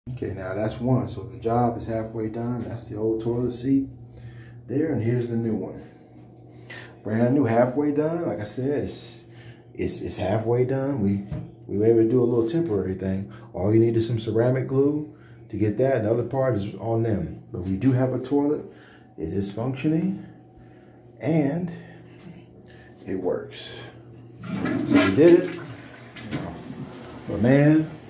Okay, now that's one. So the job is halfway done. That's the old toilet seat there, and here's the new one. Brand new, halfway done. Like I said, it's halfway done. We were able to do a little temporary thing. All you need is some ceramic glue to get that. The other part is on them. But we do have a toilet. It is functioning, and it works. So we did it. For man.